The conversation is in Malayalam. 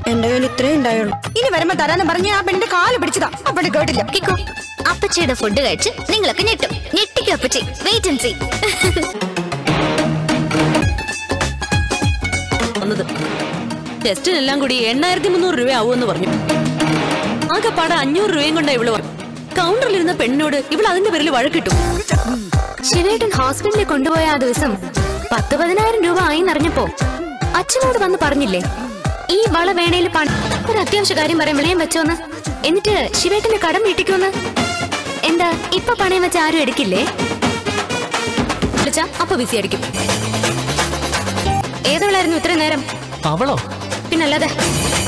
എന്റെ കയ്യിൽ ഇത്രയും ഉണ്ടായുള്ളൂ. ഇനി വരുമ്പോ തരാന്ന് പറഞ്ഞ് ആ പെണ്ണിന്റെ കാല് പിടിച്ചതാ. അപ്പഴ് കേട്ടില്ല. അപ്പച്ചിയുടെ ഫുഡ് കഴിച്ച് നിങ്ങളൊക്കെ ഞെട്ടും. ഞെട്ടിക്കും അപ്പച്ചി. Wait and see. ടെസ്റ്റിനെല്ലാം കൂടി 8300 രൂപ ആവുമെന്ന് പറഞ്ഞു. ആകെ പാടെ 500 രൂപയും കൊണ്ടാ ഇവള് പറഞ്ഞു. കൗണ്ടറിലിരുന്ന പെണ്ണിനോട് ഇവൾ അതിന്റെ പേരിൽ വഴക്കിട്ടു. ശിവേട്ടൻ ഹോസ്പിറ്റലിൽ കൊണ്ടുപോയ ആ ദിവസം 10-10,000 രൂപ ആയിന്നറിഞ്ഞപ്പോ അച്ഛനോട് വന്ന് പറഞ്ഞില്ലേ, ഈ വള വേണേല് ഒരു അത്യാവശ്യ കാര്യം പറയാൻ വിളയം വെച്ചോന്ന്, എന്നിട്ട് ശിവേട്ടന്റെ കടം വീട്ടിക്കോന്ന്. എന്താ ഇപ്പൊ പണയം വെച്ച ആരും എടുക്കില്ലേ? വിളിച്ചാ അപ്പൊ ബിസി അടിക്കും. ഏതവളായിരുന്നു ഇത്രയും നേരം? അവളോ? പിന്നല്ലാതെ.